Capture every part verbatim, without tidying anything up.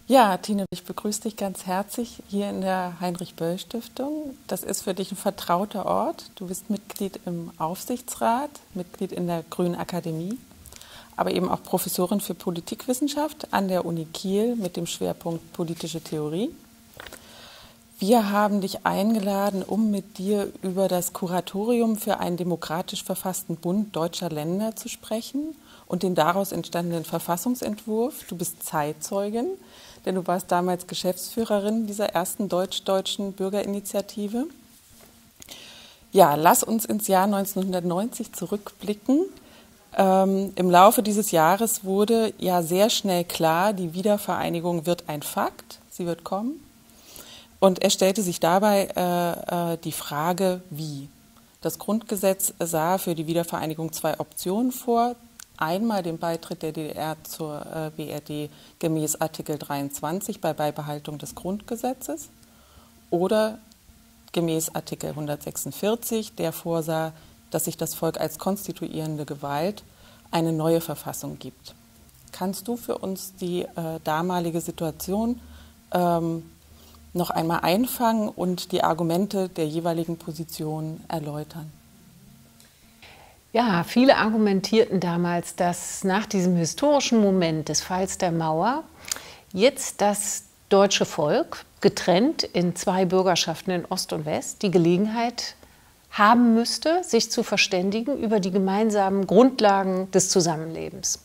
Ja, Tine, ich begrüße dich ganz herzlich hier in der Heinrich-Böll-Stiftung. Das ist für dich ein vertrauter Ort. Du bist Mitglied im Aufsichtsrat, Mitglied in der Grünen Akademie, aber eben auch Professorin für Politikwissenschaft an der Uni Kiel mit dem Schwerpunkt politische Theorie. Wir haben dich eingeladen, um mit dir über das Kuratorium für einen demokratisch verfassten Bund deutscher Länder zu sprechen und den daraus entstandenen Verfassungsentwurf. Du bist Zeitzeugin, denn du warst damals Geschäftsführerin dieser ersten deutsch-deutschen Bürgerinitiative. Ja, lass uns ins Jahr neunzehnhundertneunzig zurückblicken. Ähm, im Laufe dieses Jahres wurde ja sehr schnell klar, die Wiedervereinigung wird ein Fakt, sie wird kommen. Und es stellte sich dabei äh, äh, die Frage, wie. Das Grundgesetz sah für die Wiedervereinigung zwei Optionen vor. Einmal den Beitritt der D D R zur äh, B R D gemäß Artikel dreiundzwanzig bei Beibehaltung des Grundgesetzes oder gemäß Artikel hundertsechsundvierzig, der vorsah, dass sich das Volk als konstituierende Gewalt eine neue Verfassung gibt. Kannst du für uns die äh, damalige Situation ähm, noch einmal einfangen und die Argumente der jeweiligen Position erläutern? Ja, viele argumentierten damals, dass nach diesem historischen Moment des Falls der Mauer jetzt das deutsche Volk, getrennt in zwei Bürgerschaften in Ost und West, die Gelegenheit haben müsste, sich zu verständigen über die gemeinsamen Grundlagen des Zusammenlebens.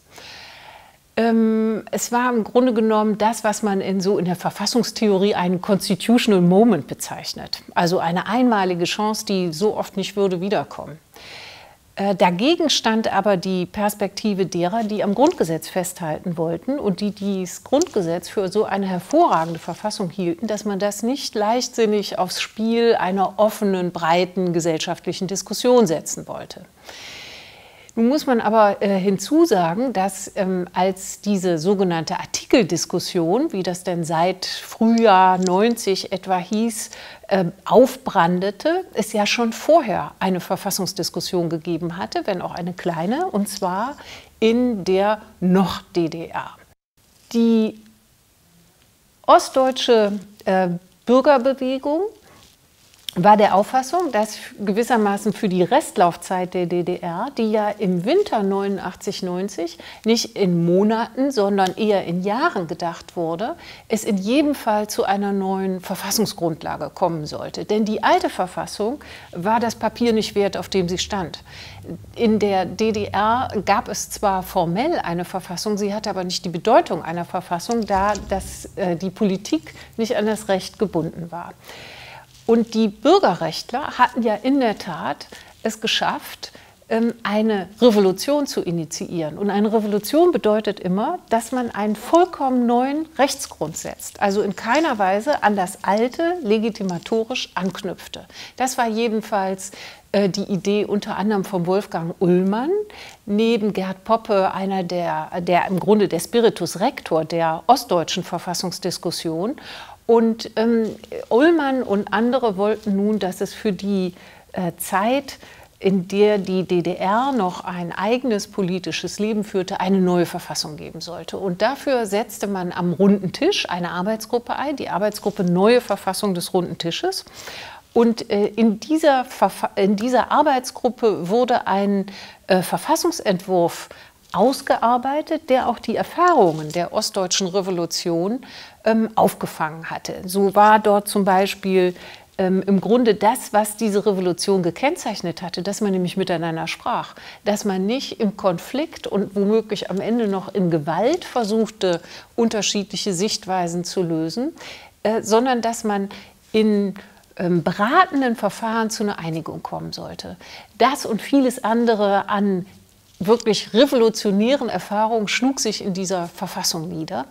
Ähm, es war im Grunde genommen das, was man in, so in der Verfassungstheorie einen Constitutional Moment bezeichnet. Also eine einmalige Chance, die so oft nicht würde wiederkommen. Äh, dagegen stand aber die Perspektive derer, die am Grundgesetz festhalten wollten und die dieses Grundgesetz für so eine hervorragende Verfassung hielten, dass man das nicht leichtsinnig aufs Spiel einer offenen, breiten gesellschaftlichen Diskussion setzen wollte. Nun muss man aber äh, hinzusagen, dass ähm, als diese sogenannte Artikeldiskussion, wie das denn seit Frühjahr neunzig etwa hieß, äh, aufbrandete, es ja schon vorher eine Verfassungsdiskussion gegeben hatte, wenn auch eine kleine, und zwar in der Noch-D D R. Die ostdeutsche äh, Bürgerbewegung war der Auffassung, dass gewissermaßen für die Restlaufzeit der D D R, die ja im Winter neunundachtzig neunzig nicht in Monaten, sondern eher in Jahren gedacht wurde, es in jedem Fall zu einer neuen Verfassungsgrundlage kommen sollte. Denn die alte Verfassung war das Papier nicht wert, auf dem sie stand. In der D D R gab es zwar formell eine Verfassung, sie hatte aber nicht die Bedeutung einer Verfassung, da das, äh, die Politik nicht an das Recht gebunden war. Und die Bürgerrechtler hatten ja in der Tat es geschafft, eine Revolution zu initiieren. Und eine Revolution bedeutet immer, dass man einen vollkommen neuen Rechtsgrund setzt. Also in keiner Weise an das Alte legitimatorisch anknüpfte. Das war jedenfalls die Idee unter anderem von Wolfgang Ullmann, neben Gerd Poppe, einer der, der im Grunde der Spiritus Rector der ostdeutschen Verfassungsdiskussion. Und ähm, Ullmann und andere wollten nun, dass es für die äh, Zeit, in der die D D R noch ein eigenes politisches Leben führte, eine neue Verfassung geben sollte. Und dafür setzte man am Runden Tisch eine Arbeitsgruppe ein, die Arbeitsgruppe Neue Verfassung des Runden Tisches. Und äh, in, dieser in dieser Arbeitsgruppe wurde ein äh, Verfassungsentwurf ausgearbeitet, der auch die Erfahrungen der ostdeutschen Revolution ähm, aufgefangen hatte. So war dort zum Beispiel ähm, im Grunde das, was diese Revolution gekennzeichnet hatte, dass man nämlich miteinander sprach, dass man nicht im Konflikt und womöglich am Ende noch in Gewalt versuchte, unterschiedliche Sichtweisen zu lösen, äh, sondern dass man in ähm, beratenden Verfahren zu einer Einigung kommen sollte. Das und vieles andere an wirklich revolutionären Erfahrungen schlug sich in dieser Verfassung nieder.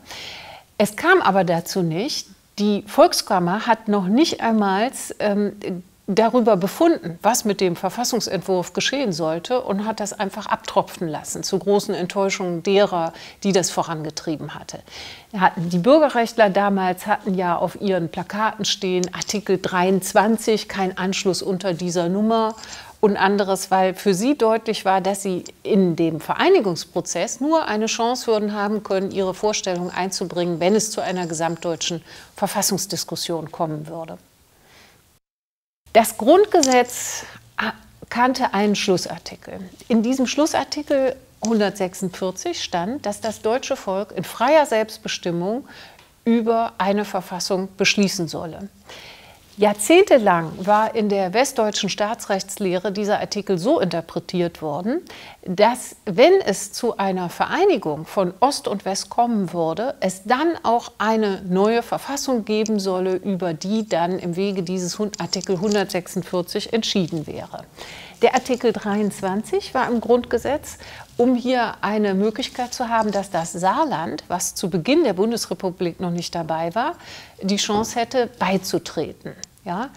Es kam aber dazu nicht. Die Volkskammer hat noch nicht einmal ähm, darüber befunden, was mit dem Verfassungsentwurf geschehen sollte, und hat das einfach abtropfen lassen, zur großen Enttäuschung derer, die das vorangetrieben hatte. Die Bürgerrechtler damals hatten ja auf ihren Plakaten stehen, Artikel dreiundzwanzig, kein Anschluss unter dieser Nummer. und anderes, weil für sie deutlich war, dass sie in dem Vereinigungsprozess nur eine Chance würden haben können, ihre Vorstellungen einzubringen, wenn es zu einer gesamtdeutschen Verfassungsdiskussion kommen würde. Das Grundgesetz kannte einen Schlussartikel. In diesem Schlussartikel hundertsechsundvierzig stand, dass das deutsche Volk in freier Selbstbestimmung über eine Verfassung beschließen solle. Jahrzehntelang war in der westdeutschen Staatsrechtslehre dieser Artikel so interpretiert worden, dass, wenn es zu einer Vereinigung von Ost und West kommen würde, es dann auch eine neue Verfassung geben solle, über die dann im Wege dieses Artikel hundertsechsundvierzig entschieden wäre. Der Artikel dreiundzwanzig war im Grundgesetz, um hier eine Möglichkeit zu haben, dass das Saarland, was zu Beginn der Bundesrepublik noch nicht dabei war, die Chance hätte, beizutreten. Ja?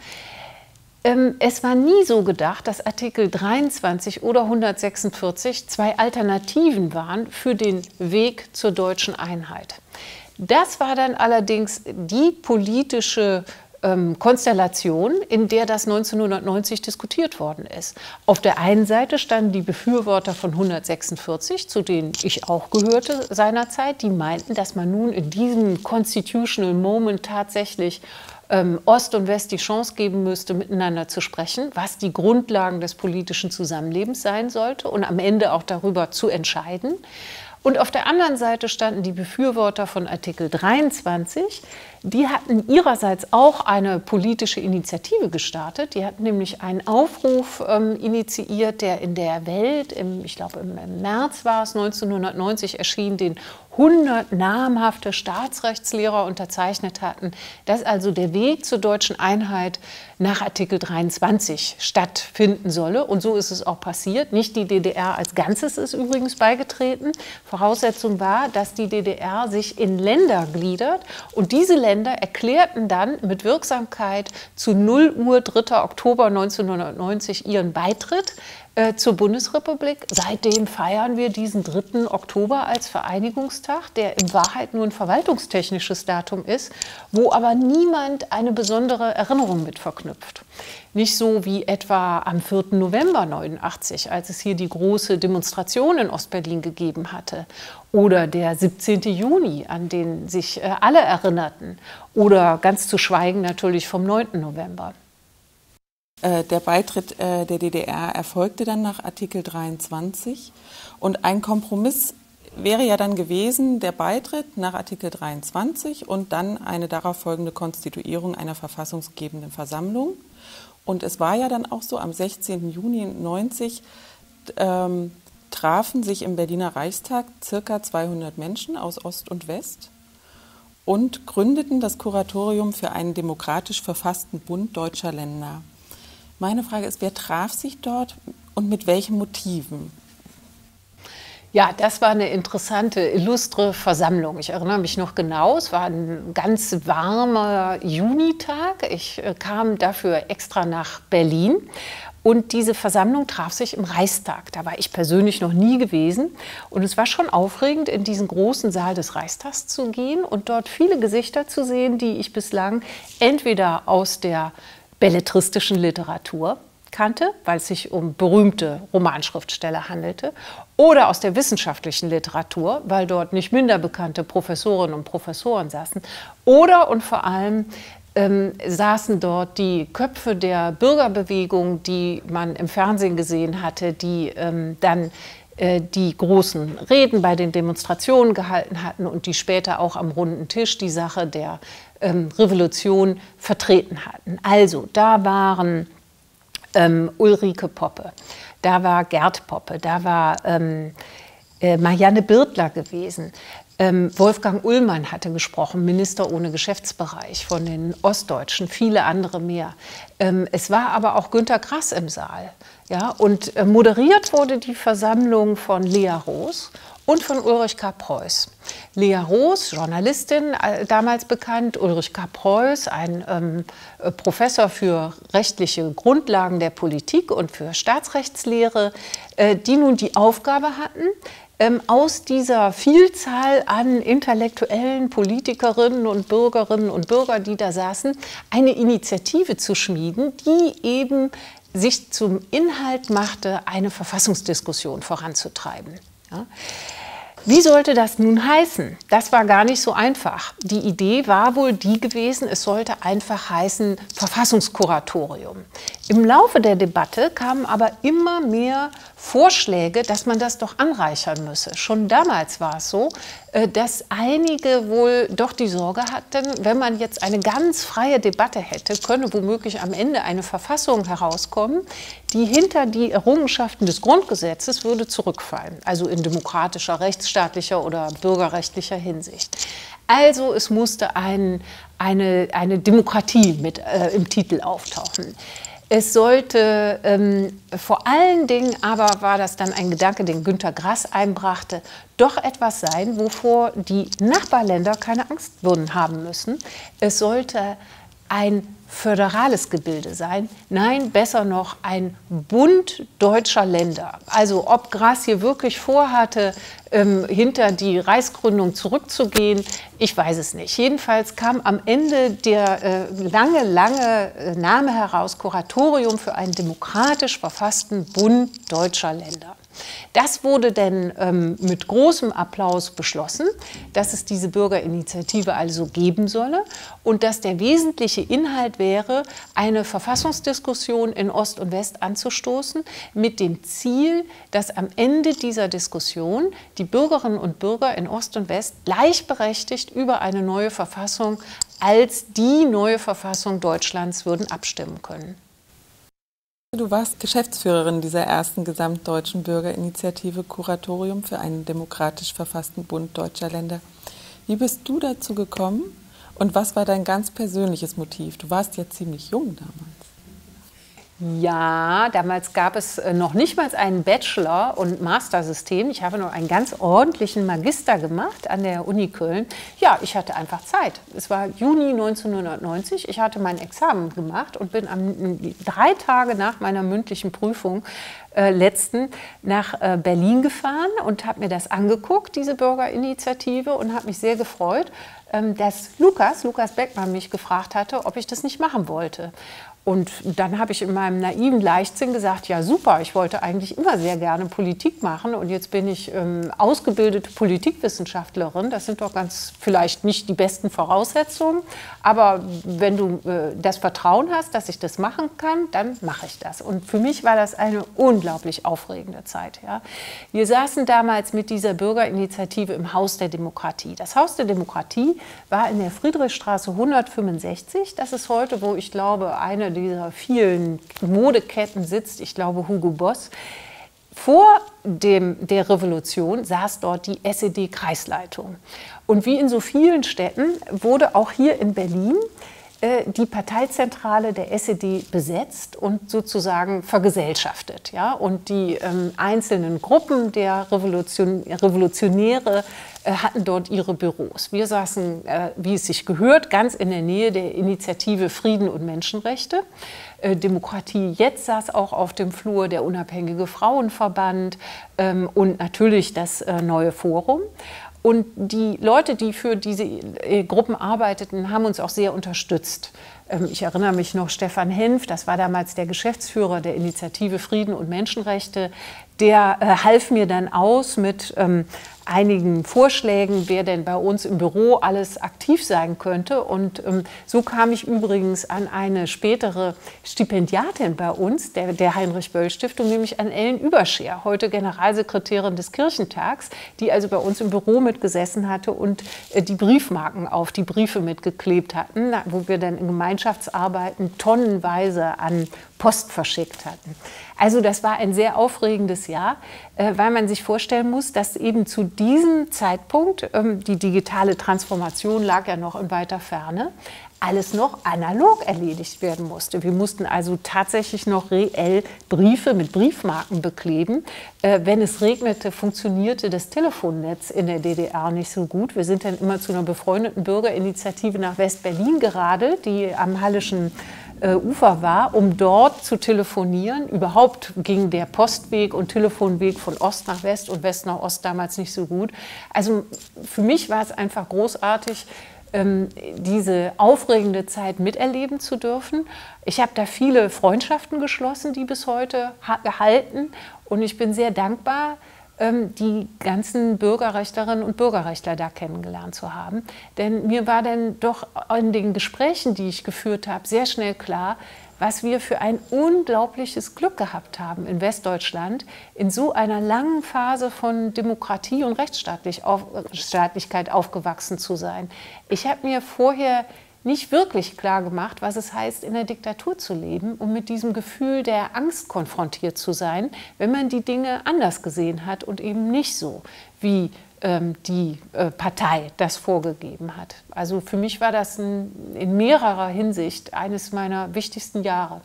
Ähm, es war nie so gedacht, dass Artikel dreiundzwanzig oder hundertsechsundvierzig zwei Alternativen waren für den Weg zur deutschen Einheit. Das war dann allerdings die politische ähm, Konstellation, in der das neunzehnhundertneunzig diskutiert worden ist. Auf der einen Seite standen die Befürworter von hundertsechsundvierzig, zu denen ich auch gehörte seinerzeit, die meinten, dass man nun in diesem Constitutional Moment tatsächlich ähm, Ost und West die Chance geben müsste, miteinander zu sprechen, was die Grundlagen des politischen Zusammenlebens sein sollte und am Ende auch darüber zu entscheiden. Und auf der anderen Seite standen die Befürworter von Artikel dreiundzwanzig. Die hatten ihrerseits auch eine politische Initiative gestartet. Die hatten nämlich einen Aufruf ähm, initiiert, der in der Welt, im, ich glaube im, im März war es, neunzehnhundertneunzig erschien, den hundert namhafte Staatsrechtslehrer unterzeichnet hatten, dass also der Weg zur deutschen Einheit nach Artikel dreiundzwanzig stattfinden solle. Und so ist es auch passiert. Nicht die D D R als Ganzes ist übrigens beigetreten. Voraussetzung war, dass die D D R sich in Länder gliedert. Und diese Länder erklärten dann mit Wirksamkeit zu null Uhr dritter Oktober neunzehnhundertneunzig ihren Beitritt äh, zur Bundesrepublik. Seitdem feiern wir diesen dritten Oktober als Vereinigungstag, der in Wahrheit nur ein verwaltungstechnisches Datum ist, wo aber niemand eine besondere Erinnerung mit verknüpft. Nicht so wie etwa am vierten November neunundachtzig, als es hier die große Demonstration in Ostberlin gegeben hatte. Oder der siebzehnten Juni, an den sich äh, alle erinnerten. Oder ganz zu schweigen natürlich vom neunten November. Der Beitritt der D D R erfolgte dann nach Artikel dreiundzwanzig. Und ein Kompromiss wäre ja dann gewesen, der Beitritt nach Artikel dreiundzwanzig und dann eine darauf folgende Konstituierung einer verfassungsgebenden Versammlung. Und es war ja dann auch so, am sechzehnten Juni neunzig ähm, trafen sich im Berliner Reichstag circa zweihundert Menschen aus Ost und West und gründeten das Kuratorium für einen demokratisch verfassten Bund deutscher Länder. Meine Frage ist, wer traf sich dort und mit welchen Motiven? Ja, das war eine interessante, illustre Versammlung. Ich erinnere mich noch genau, es war ein ganz warmer Junitag. Ich äh, kam dafür extra nach Berlin. Und diese Versammlung traf sich im Reichstag. Da war ich persönlich noch nie gewesen. Und es war schon aufregend, in diesen großen Saal des Reichstags zu gehen und dort viele Gesichter zu sehen, die ich bislang entweder aus der belletristischen Literatur kannte, weil es sich um berühmte Romanschriftsteller handelte, oder aus der wissenschaftlichen Literatur, weil dort nicht minder bekannte Professorinnen und Professoren saßen, oder und vor allem ähm, saßen dort die Köpfe der Bürgerbewegung, die man im Fernsehen gesehen hatte, die ähm, dann äh, die großen Reden bei den Demonstrationen gehalten hatten und die später auch am runden Tisch die Sache der ähm, Revolution vertreten hatten. Also da waren Ähm, Ulrike Poppe, da war Gerd Poppe, da war ähm, äh, Marianne Birtler gewesen. Ähm, Wolfgang Ullmann hatte gesprochen, Minister ohne Geschäftsbereich von den Ostdeutschen, viele andere mehr. Ähm, es war aber auch Günter Grass im Saal. Ja, und äh, moderiert wurde die Versammlung von Lea Roos und von Ulrich K. Preuß. Lea Roos, Journalistin, äh, damals bekannt, Ulrich K. Preuß, ein ähm, Professor für rechtliche Grundlagen der Politik und für Staatsrechtslehre, äh, die nun die Aufgabe hatten, ähm, aus dieser Vielzahl an intellektuellen Politikerinnen und Bürgerinnen und Bürgern, die da saßen, eine Initiative zu schmieden, die eben sich zum Inhalt machte, eine Verfassungsdiskussion voranzutreiben. Ja. Wie sollte das nun heißen? Das war gar nicht so einfach. Die Idee war wohl die gewesen, es sollte einfach heißen Verfassungskuratorium. Im Laufe der Debatte kamen aber immer mehr Vorschläge, dass man das doch anreichern müsse. Schon damals war es so, dass einige wohl doch die Sorge hatten, wenn man jetzt eine ganz freie Debatte hätte, könne womöglich am Ende eine Verfassung herauskommen, die hinter die Errungenschaften des Grundgesetzes würde zurückfallen, also in demokratischer, rechtsstaatlicher oder bürgerrechtlicher Hinsicht. Also es musste ein, eine, eine Demokratie mit äh, im Titel auftauchen. Es sollte ähm, vor allen Dingen, aber war das dann ein Gedanke, den Günter Grass einbrachte, doch etwas sein, wovor die Nachbarländer keine Angst würden haben müssen. Es sollte ein föderales Gebilde sein, nein, besser noch ein Bund deutscher Länder. Also ob Grass hier wirklich vorhatte, ähm, hinter die Reichsgründung zurückzugehen, ich weiß es nicht. Jedenfalls kam am Ende der äh, lange, lange äh, Name heraus, Kuratorium für einen demokratisch verfassten Bund deutscher Länder. Das wurde dann ähm, mit großem Applaus beschlossen, dass es diese Bürgerinitiative also geben solle und dass der wesentliche Inhalt wäre, eine Verfassungsdiskussion in Ost und West anzustoßen, mit dem Ziel, dass am Ende dieser Diskussion die Bürgerinnen und Bürger in Ost und West gleichberechtigt über eine neue Verfassung als die neue Verfassung Deutschlands würden abstimmen können. Du warst Geschäftsführerin dieser ersten gesamtdeutschen Bürgerinitiative Kuratorium für einen demokratisch verfassten Bund deutscher Länder. Wie bist du dazu gekommen und was war dein ganz persönliches Motiv? Du warst ja ziemlich jung damals. Ja, damals gab es noch nicht mal ein Bachelor- und Master-System. Ich habe noch einen ganz ordentlichen Magister gemacht an der Uni Köln. Ja, ich hatte einfach Zeit. Es war Juni neunzehnhundertneunzig. Ich hatte mein Examen gemacht und bin am, drei Tage nach meiner mündlichen Prüfung äh, letzten nach äh, Berlin gefahren und habe mir das angeguckt, diese Bürgerinitiative, und habe mich sehr gefreut, ähm, dass Lukas, Lukas Beckmann mich gefragt hatte, ob ich das nicht machen wollte. Und dann habe ich in meinem naiven Leichtsinn gesagt, ja super, ich wollte eigentlich immer sehr gerne Politik machen und jetzt bin ich ähm, ausgebildete Politikwissenschaftlerin. Das sind doch ganz vielleicht nicht die besten Voraussetzungen, aber wenn du äh, das Vertrauen hast, dass ich das machen kann, dann mache ich das. Und für mich war das eine unglaublich aufregende Zeit. Ja. Wir saßen damals mit dieser Bürgerinitiative im Haus der Demokratie. Das Haus der Demokratie war in der Friedrichstraße hundertfünfundsechzig. Das ist heute, wo ich glaube, eine dieser vielen Modeketten sitzt, ich glaube Hugo Boss. Vor dem, der Revolution saß dort die S E D-Kreisleitung. Und wie in so vielen Städten wurde auch hier in Berlin äh, die Parteizentrale der S E D besetzt und sozusagen vergesellschaftet. Ja? Und die ähm, einzelnen Gruppen der Revolution, Revolutionäre äh, hatten dort ihre Büros. Wir saßen, äh, wie es sich gehört, ganz in der Nähe der Initiative Frieden und Menschenrechte. Äh, Demokratie Jetzt saß auch auf dem Flur der Unabhängige Frauenverband ähm, und natürlich das äh, Neue Forum. Und die Leute, die für diese äh, Gruppen arbeiteten, haben uns auch sehr unterstützt. Ähm, ich erinnere mich noch, Stefan Henf, das war damals der Geschäftsführer der Initiative Frieden und Menschenrechte, der äh, half mir dann aus mit ähm, einigen Vorschlägen, wer denn bei uns im Büro alles aktiv sein könnte. Und ähm, so kam ich übrigens an eine spätere Stipendiatin bei uns, der, der Heinrich-Böll-Stiftung, nämlich an Ellen Überscher, heute Generalsekretärin des Kirchentags, die also bei uns im Büro mitgesessen hatte und äh, die Briefmarken auf die Briefe mitgeklebt hatten, wo wir dann in Gemeinschaftsarbeiten tonnenweise an Post verschickt hatten. Also das war ein sehr aufregendes Jahr, äh, weil man sich vorstellen muss, dass eben zu diesem Zeitpunkt, ähm, die digitale Transformation lag ja noch in weiter Ferne, alles noch analog erledigt werden musste. Wir mussten also tatsächlich noch reell Briefe mit Briefmarken bekleben. Äh, wenn es regnete, funktionierte das Telefonnetz in der D D R nicht so gut. Wir sind dann immer zu einer befreundeten Bürgerinitiative nach West-Berlin geradelt, die am Hallischen Ufer war, um dort zu telefonieren. Überhaupt ging der Postweg und Telefonweg von Ost nach West und West nach Ost damals nicht so gut. Also für mich war es einfach großartig, ähm, diese aufregende Zeit miterleben zu dürfen. Ich habe da viele Freundschaften geschlossen, die bis heute gehalten. Und ich bin sehr dankbar, ähm, die ganzen Bürgerrechtlerinnen und Bürgerrechtler da kennengelernt zu haben. Denn mir war dann doch in den Gesprächen, die ich geführt habe, sehr schnell klar, was wir für ein unglaubliches Glück gehabt haben in Westdeutschland, in so einer langen Phase von Demokratie und Rechtsstaatlichkeit aufgewachsen zu sein. Ich habe mir vorher nicht wirklich klar gemacht, was es heißt, in der Diktatur zu leben und mit diesem Gefühl der Angst konfrontiert zu sein, wenn man die Dinge anders gesehen hat und eben nicht so, wie ähm, die äh, Partei das vorgegeben hat. Also für mich war das ein, in mehrerer Hinsicht eines meiner wichtigsten Jahre.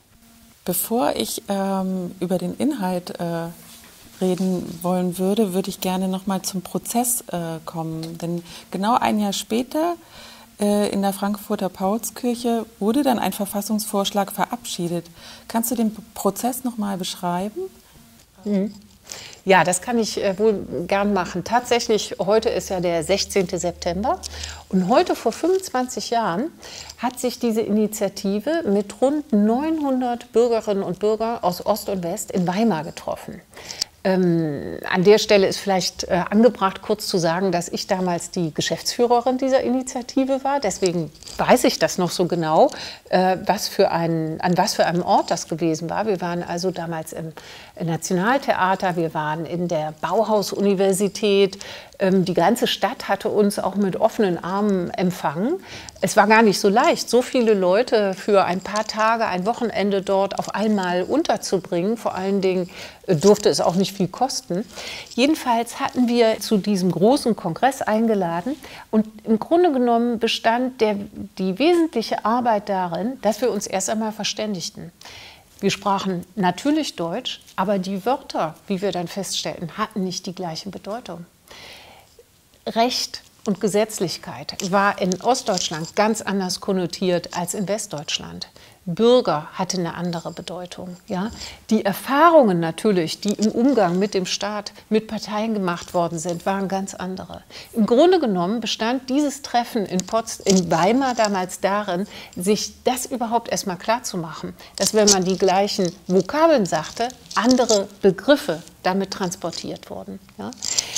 Bevor ich ähm, über den Inhalt äh, reden wollen würde, würde ich gerne noch mal zum Prozess äh, kommen. Denn genau ein Jahr später in der Frankfurter Paulskirche wurde dann ein Verfassungsvorschlag verabschiedet. Kannst du den Prozess noch mal beschreiben? Mhm. Ja, das kann ich wohl gern machen. Tatsächlich, heute ist ja der sechzehnte September und heute vor fünfundzwanzig Jahren hat sich diese Initiative mit rund neunhundert Bürgerinnen und Bürgern aus Ost und West in Weimar getroffen. Ähm, an der Stelle ist vielleicht äh, angebracht, kurz zu sagen, dass ich damals die Geschäftsführerin dieser Initiative war. Deswegen weiß ich das noch so genau, äh, was für ein, an was für einem Ort das gewesen war. Wir waren also damals im Nationaltheater, wir waren in der Bauhaus-Universität. Ähm, die ganze Stadt hatte uns auch mit offenen Armen empfangen. Es war gar nicht so leicht, so viele Leute für ein paar Tage, ein Wochenende dort auf einmal unterzubringen. Vor allen Dingen äh, durfte es auch nicht viel kosten. Jedenfalls hatten wir zu diesem großen Kongress eingeladen und im Grunde genommen bestand der, die wesentliche Arbeit darin, dass wir uns erst einmal verständigten. Wir sprachen natürlich Deutsch, aber die Wörter, wie wir dann feststellten, hatten nicht die gleiche Bedeutung. Recht und Gesetzlichkeit war in Ostdeutschland ganz anders konnotiert als in Westdeutschland. Bürger hatte eine andere Bedeutung. Ja? Die Erfahrungen natürlich, die im Umgang mit dem Staat, mit Parteien gemacht worden sind, waren ganz andere. Im Grunde genommen bestand dieses Treffen in, Pots in Weimar damals darin, sich das überhaupt erstmal klarzumachen, dass wenn man die gleichen Vokabeln sagte, andere Begriffe damit transportiert wurden. Ja?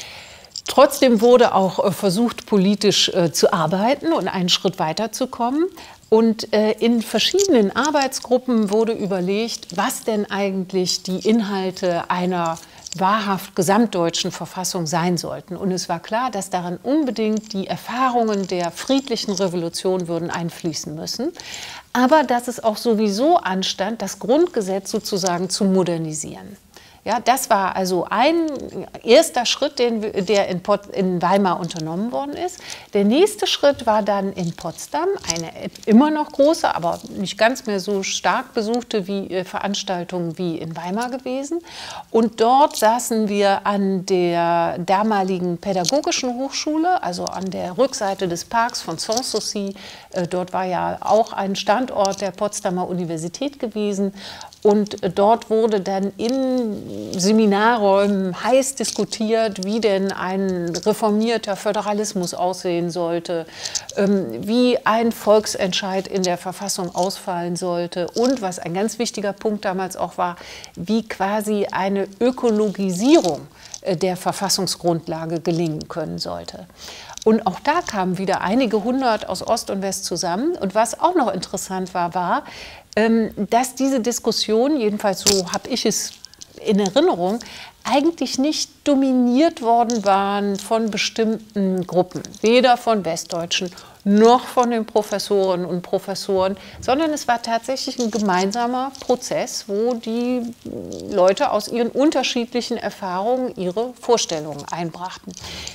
Trotzdem wurde auch versucht, politisch äh, zu arbeiten und einen Schritt weiterzukommen. Und äh, in verschiedenen Arbeitsgruppen wurde überlegt, was denn eigentlich die Inhalte einer wahrhaft gesamtdeutschen Verfassung sein sollten. Und es war klar, dass darin unbedingt die Erfahrungen der friedlichen Revolution würden einfließen müssen, aber dass es auch sowieso anstand, das Grundgesetz sozusagen zu modernisieren. Ja, das war also ein erster Schritt, den, der in, Pot, in Weimar unternommen worden ist. Der nächste Schritt war dann in Potsdam, eine immer noch große, aber nicht ganz mehr so stark besuchte wie, äh, Veranstaltung wie in Weimar gewesen. Und dort saßen wir an der damaligen Pädagogischen Hochschule, also an der Rückseite des Parks von Sanssouci. Äh, dort war ja auch ein Standort der Potsdamer Universität gewesen. Und dort wurde dann in Seminarräumen heiß diskutiert, wie denn ein reformierter Föderalismus aussehen sollte, wie ein Volksentscheid in der Verfassung ausfallen sollte und, was ein ganz wichtiger Punkt damals auch war, wie quasi eine Ökologisierung der Verfassungsgrundlage gelingen können sollte. Und auch da kamen wieder einige hundert aus Ost und West zusammen. Und was auch noch interessant war, war, dass diese Diskussion, jedenfalls so habe ich es in Erinnerung, eigentlich nicht dominiert worden waren von bestimmten Gruppen, weder von Westdeutschen noch von den Professorinnen und Professoren, sondern es war tatsächlich ein gemeinsamer Prozess, wo die Leute aus ihren unterschiedlichen Erfahrungen ihre Vorstellungen einbrachten.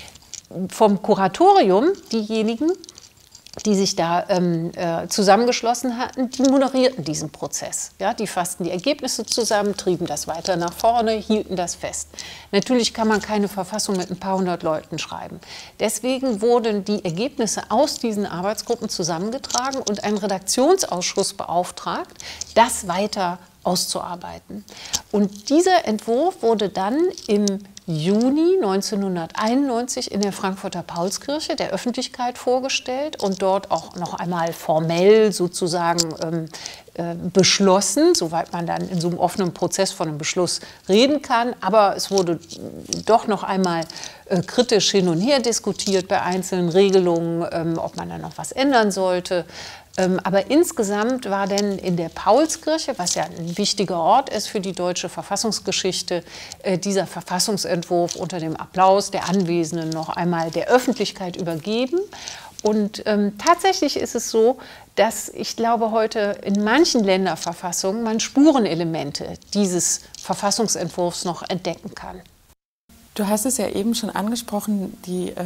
Vom Kuratorium, diejenigen, die sich da ähm, äh, zusammengeschlossen hatten, die moderierten diesen Prozess. Ja, die fassten die Ergebnisse zusammen, trieben das weiter nach vorne, hielten das fest. Natürlich kann man keine Verfassung mit ein paar hundert Leuten schreiben. Deswegen wurden die Ergebnisse aus diesen Arbeitsgruppen zusammengetragen und ein Redaktionsausschuss beauftragt, das weiter auszuarbeiten. Und dieser Entwurf wurde dann im Juni neunzehnhunderteinundneunzig in der Frankfurter Paulskirche der Öffentlichkeit vorgestellt und dort auch noch einmal formell sozusagen ähm, äh, beschlossen, soweit man dann in so einem offenen Prozess von einem Beschluss reden kann. Aber es wurde doch noch einmal äh, kritisch hin und her diskutiert bei einzelnen Regelungen, ähm, ob man da noch was ändern sollte. Ähm, aber insgesamt war denn in der Paulskirche, was ja ein wichtiger Ort ist für die deutsche Verfassungsgeschichte, äh, dieser Verfassungsentwurf unter dem Applaus der Anwesenden noch einmal der Öffentlichkeit übergeben. Und ähm, tatsächlich ist es so, dass ich glaube, heute in manchen Länderverfassungen man Spurenelemente dieses Verfassungsentwurfs noch entdecken kann. Du hast es ja eben schon angesprochen, die äh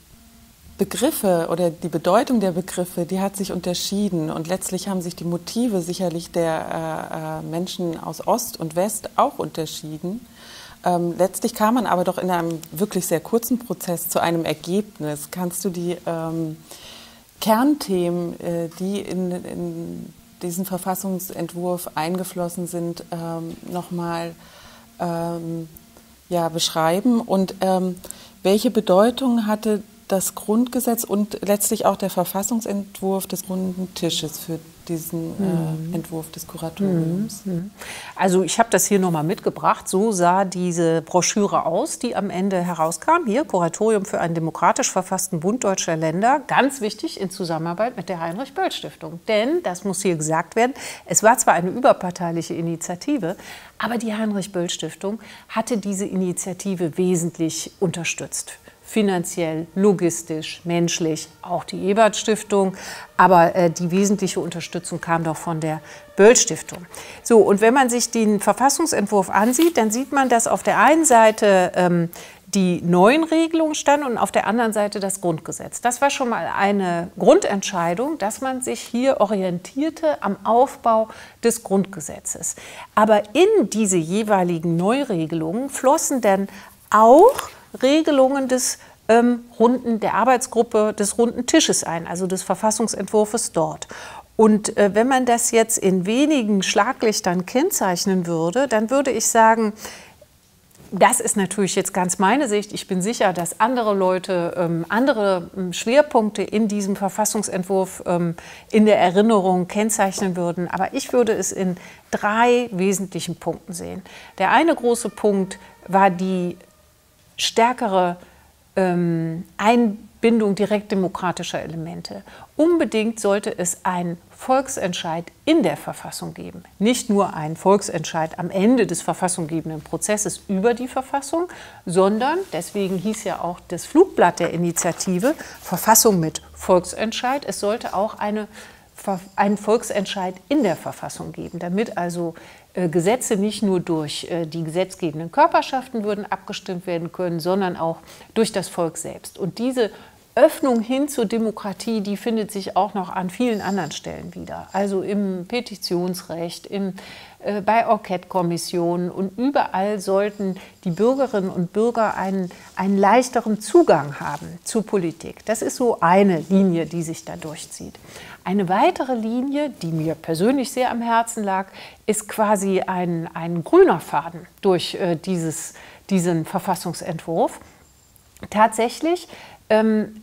Begriffe oder die Bedeutung der Begriffe, die hat sich unterschieden und letztlich haben sich die Motive sicherlich der äh, Menschen aus Ost und West auch unterschieden. Ähm, letztlich kam man aber doch in einem wirklich sehr kurzen Prozess zu einem Ergebnis. Kannst du die ähm, Kernthemen, äh, die in, in diesen Verfassungsentwurf eingeflossen sind, ähm, nochmal ähm, ja, beschreiben und ähm, welche Bedeutung hatte das Grundgesetz und letztlich auch der Verfassungsentwurf des Runden Tisches für diesen äh, Entwurf des Kuratoriums? Also ich habe das hier nochmal mitgebracht. So sah diese Broschüre aus, die am Ende herauskam. Hier, Kuratorium für einen demokratisch verfassten Bund deutscher Länder. Ganz wichtig in Zusammenarbeit mit der Heinrich-Böll-Stiftung. Denn, das muss hier gesagt werden, es war zwar eine überparteiliche Initiative, aber die Heinrich-Böll-Stiftung hatte diese Initiative wesentlich unterstützt. Finanziell, logistisch, menschlich, auch die Ebert-Stiftung. Aber äh, die wesentliche Unterstützung kam doch von der Böll-Stiftung. So, und wenn man sich den Verfassungsentwurf ansieht, dann sieht man, dass auf der einen Seite ähm, die neuen Regelungen standen und auf der anderen Seite das Grundgesetz. Das war schon mal eine Grundentscheidung, dass man sich hier orientierte am Aufbau des Grundgesetzes. Aber in diese jeweiligen Neuregelungen flossen dann auch Regelungen des ähm, Runden, der Arbeitsgruppe des Runden Tisches ein, also des Verfassungsentwurfs dort. Und äh, wenn man das jetzt in wenigen Schlaglichtern kennzeichnen würde, dann würde ich sagen, das ist natürlich jetzt ganz meine Sicht. Ich bin sicher, dass andere Leute ähm, andere ähm, Schwerpunkte in diesem Verfassungsentwurf ähm, in der Erinnerung kennzeichnen würden. Aber ich würde es in drei wesentlichen Punkten sehen. Der eine große Punkt war die stärkere ähm, Einbindung direkt demokratischer Elemente. Unbedingt sollte es einen Volksentscheid in der Verfassung geben. Nicht nur einen Volksentscheid am Ende des verfassunggebenden Prozesses über die Verfassung, sondern, deswegen hieß ja auch das Flugblatt der Initiative, Verfassung mit Volksentscheid, es sollte auch eine, einen Volksentscheid in der Verfassung geben, damit also äh, Gesetze nicht nur durch äh, die gesetzgebenden Körperschaften würden abgestimmt werden können, sondern auch durch das Volk selbst. Und diese Öffnung hin zur Demokratie, die findet sich auch noch an vielen anderen Stellen wieder. Also im Petitionsrecht, im, äh, bei Enquete-Kommissionen und überall sollten die Bürgerinnen und Bürger einen, einen leichteren Zugang haben zur Politik. Das ist so eine Linie, die sich da durchzieht. Eine weitere Linie, die mir persönlich sehr am Herzen lag, ist quasi ein, ein grüner Faden durch äh, dieses, diesen Verfassungsentwurf. Tatsächlich ähm,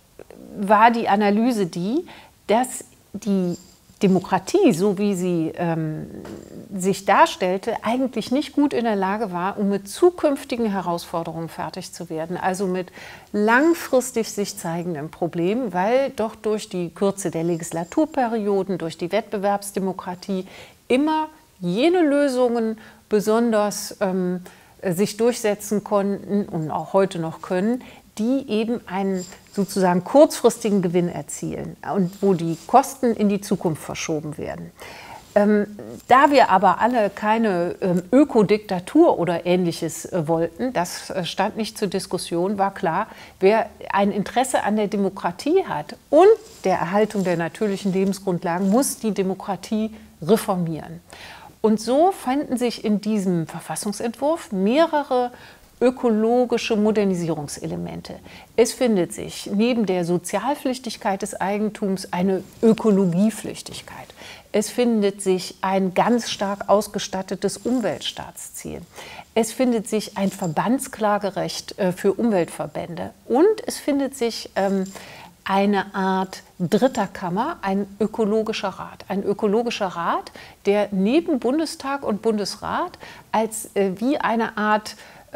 war die Analyse die, dass die Demokratie, so wie sie ähm, sich darstellte, eigentlich nicht gut in der Lage war, um mit zukünftigen Herausforderungen fertig zu werden, also mit langfristig sich zeigenden Problemen, weil doch durch die Kürze der Legislaturperioden, durch die Wettbewerbsdemokratie immer jene Lösungen besonders ähm, sich durchsetzen konnten und auch heute noch können, die eben einen sozusagen kurzfristigen Gewinn erzielen und wo die Kosten in die Zukunft verschoben werden. Ähm, da wir aber alle keine ähm, Ökodiktatur oder Ähnliches äh, wollten, das äh, stand nicht zur Diskussion, war klar, wer ein Interesse an der Demokratie hat und der Erhaltung der natürlichen Lebensgrundlagen, muss die Demokratie reformieren. Und so fanden sich in diesem Verfassungsentwurf mehrere ökologische Modernisierungselemente. Es findet sich neben der Sozialpflichtigkeit des Eigentums eine Ökologiepflichtigkeit. Es findet sich ein ganz stark ausgestattetes Umweltstaatsziel. Es findet sich ein Verbandsklagerecht äh, für Umweltverbände. Und es findet sich ähm, eine Art dritter Kammer, ein ökologischer Rat. Ein ökologischer Rat, der neben Bundestag und Bundesrat als äh, wie eine Art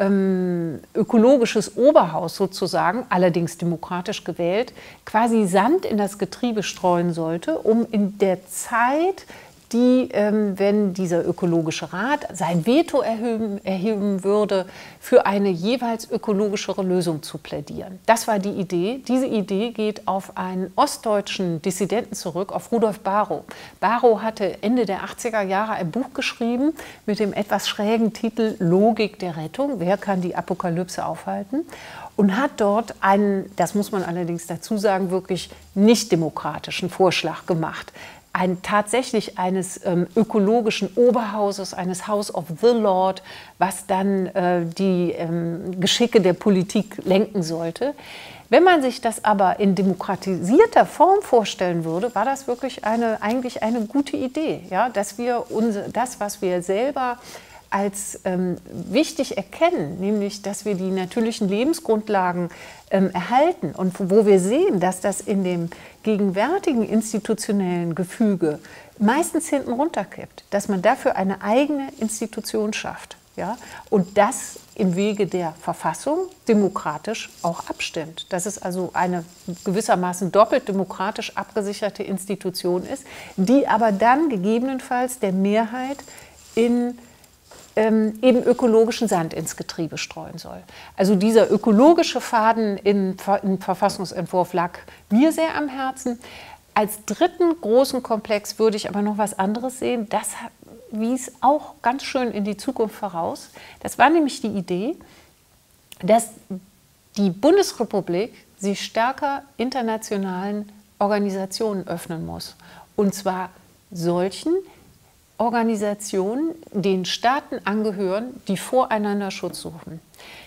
ähm, ökologisches Oberhaus sozusagen, allerdings demokratisch gewählt, quasi Sand in das Getriebe streuen sollte, um in der Zeit, die, ähm, wenn dieser ökologische Rat sein Veto erheben, erheben würde, für eine jeweils ökologischere Lösung zu plädieren. Das war die Idee. Diese Idee geht auf einen ostdeutschen Dissidenten zurück, auf Rudolf Barrow. Barrow hatte Ende der achtziger Jahre ein Buch geschrieben mit dem etwas schrägen Titel Logik der Rettung. Wer kann die Apokalypse aufhalten? Und hat dort einen, das muss man allerdings dazu sagen, wirklich nicht demokratischen Vorschlag gemacht. Ein, tatsächlich eines ähm, ökologischen Oberhauses, eines House of the Lord, was dann äh, die ähm, Geschicke der Politik lenken sollte. Wenn man sich das aber in demokratisierter Form vorstellen würde, war das wirklich eine, eigentlich eine gute Idee, ja? Dass wir unser, das, was wir selber als ähm, wichtig erkennen, nämlich dass wir die natürlichen Lebensgrundlagen ähm, erhalten und wo wir sehen, dass das in dem gegenwärtigen institutionellen Gefüge meistens hinten runterkippt, dass man dafür eine eigene Institution schafft, ja? Und das im Wege der Verfassung demokratisch auch abstimmt. Dass es also eine gewissermaßen doppelt demokratisch abgesicherte Institution ist, die aber dann gegebenenfalls der Mehrheit in Ähm, eben ökologischen Sand ins Getriebe streuen soll. Also dieser ökologische Faden im, im Verfassungsentwurf lag mir sehr am Herzen. Als dritten großen Komplex würde ich aber noch was anderes sehen. Das wies auch ganz schön in die Zukunft voraus. Das war nämlich die Idee, dass die Bundesrepublik sich stärker internationalen Organisationen öffnen muss. Und zwar solchen Organisationen, den Staaten angehören, die voreinander Schutz suchen.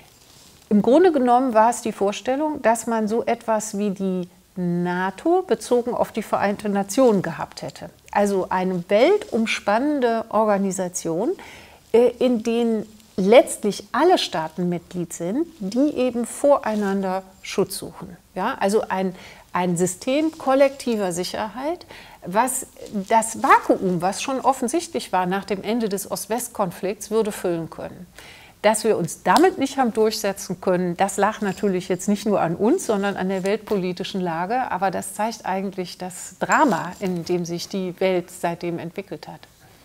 Im Grunde genommen war es die Vorstellung, dass man so etwas wie die NATO bezogen auf die Vereinten Nationen gehabt hätte. Also eine weltumspannende Organisation, in denen letztlich alle Staaten Mitglied sind, die eben voreinander Schutz suchen. Ja, also ein, ein System kollektiver Sicherheit, was das Vakuum, was schon offensichtlich war nach dem Ende des Ost-West-Konflikts, würde füllen können. Dass wir uns damit nicht haben durchsetzen können, das lag natürlich jetzt nicht nur an uns, sondern an der weltpolitischen Lage. Aber das zeigt eigentlich das Drama, in dem sich die Welt seitdem entwickelt hat.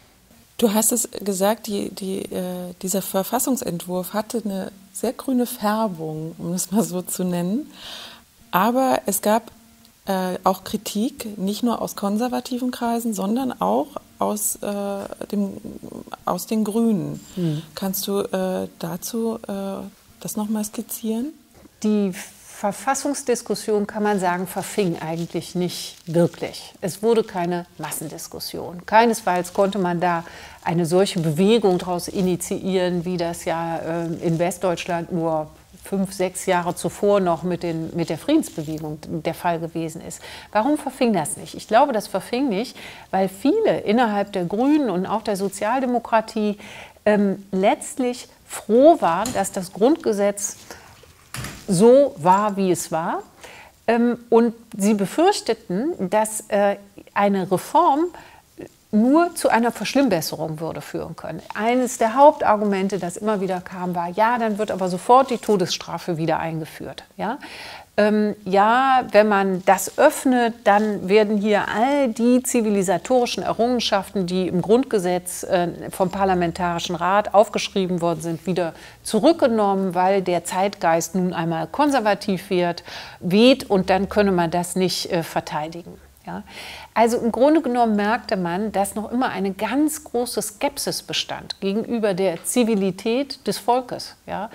Du hast es gesagt, die, die, äh, dieser Verfassungsentwurf hatte eine sehr grüne Färbung, um es mal so zu nennen. Aber es gab äh, auch Kritik, nicht nur aus konservativen Kreisen, sondern auch aus, äh, dem, aus den Grünen. Mhm. Kannst du äh, dazu äh, das nochmal skizzieren? Die Verfassungsdiskussion, kann man sagen, verfing eigentlich nicht wirklich. Es wurde keine Massendiskussion. Keinesfalls konnte man da eine solche Bewegung daraus initiieren, wie das ja äh, in Westdeutschland nur fünf, sechs Jahre zuvor noch mit, den, mit der Friedensbewegung der Fall gewesen ist. Warum verfing das nicht? Ich glaube, das verfing nicht, weil viele innerhalb der Grünen und auch der Sozialdemokratie ähm, letztlich froh waren, dass das Grundgesetz so war, wie es war. Ähm, und sie befürchteten, dass äh, eine Reform nur zu einer Verschlimmbesserung würde führen können. Eines der Hauptargumente, das immer wieder kam, war, ja, dann wird aber sofort die Todesstrafe wieder eingeführt. Ja, ähm, ja, wenn man das öffnet, dann werden hier all die zivilisatorischen Errungenschaften, die im Grundgesetz äh, vom Parlamentarischen Rat aufgeschrieben worden sind, wieder zurückgenommen, weil der Zeitgeist nun einmal konservativ wird, weht und dann könne man das nicht äh, verteidigen. Ja, also im Grunde genommen merkte man, dass noch immer eine ganz große Skepsis bestand gegenüber der Zivilität des Volkes. Ja,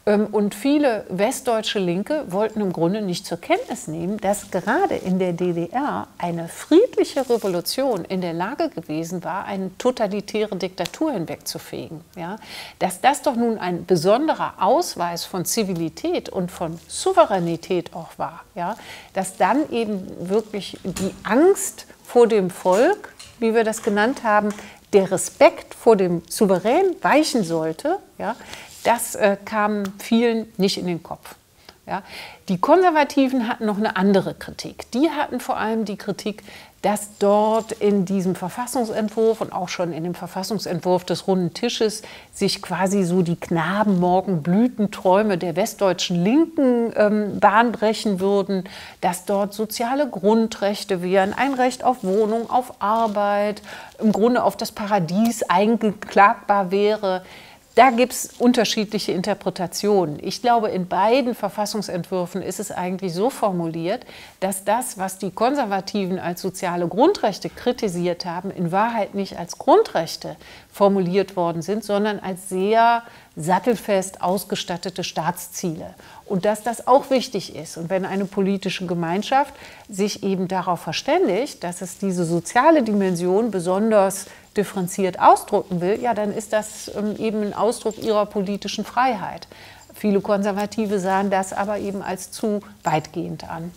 Und viele westdeutsche Linke wollten im Grunde nicht zur Kenntnis nehmen, dass gerade in der D D R eine friedliche Revolution in der Lage gewesen war, eine totalitäre Diktatur hinwegzufegen. Ja? Dass das doch nun ein besonderer Ausweis von Zivilität und von Souveränität auch war. Ja? Dass dann eben wirklich die Angst vor dem Volk, wie wir das genannt haben, der Respekt vor dem Souverän weichen sollte, ja? Das äh, kam vielen nicht in den Kopf. Ja. Die Konservativen hatten noch eine andere Kritik. Die hatten vor allem die Kritik, dass dort in diesem Verfassungsentwurf und auch schon in dem Verfassungsentwurf des Runden Tisches sich quasi so die Knabenmorgenblütenträume der westdeutschen Linken ähm, Bahn brechen würden, dass dort soziale Grundrechte wären, ein Recht auf Wohnung, auf Arbeit, im Grunde auf das Paradies eingeklagbar wäre. Da gibt es unterschiedliche Interpretationen. Ich glaube, in beiden Verfassungsentwürfen ist es eigentlich so formuliert, dass das, was die Konservativen als soziale Grundrechte kritisiert haben, in Wahrheit nicht als Grundrechte formuliert worden sind, sondern als sehr sattelfest ausgestattete Staatsziele. Und dass das auch wichtig ist. Und wenn eine politische Gemeinschaft sich eben darauf verständigt, dass es diese soziale Dimension besonders differenziert ausdrücken will, ja, dann ist das ähm, eben ein Ausdruck ihrer politischen Freiheit. Viele Konservative sahen das aber eben als zu weitgehend an.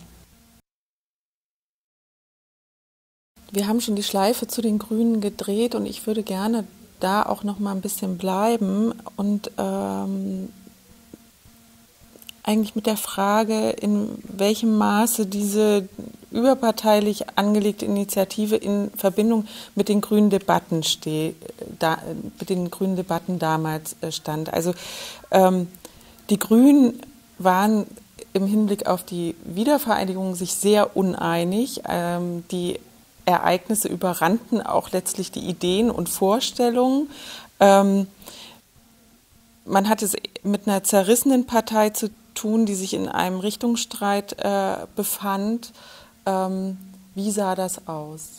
Wir haben schon die Schleife zu den Grünen gedreht und ich würde gerne da auch noch mal ein bisschen bleiben und ähm, eigentlich mit der Frage, in welchem Maße diese überparteilich angelegte Initiative in Verbindung mit den grünen Debatten steht, da, mit den grünen Debatten damals stand. Also ähm, die Grünen waren im Hinblick auf die Wiedervereinigung sich sehr uneinig. Ähm, die Ereignisse überrannten auch letztlich die Ideen und Vorstellungen. Ähm, man hat es mit einer zerrissenen Partei zu tun, die sich in einem Richtungsstreit äh, befand. Ähm, wie sah das aus?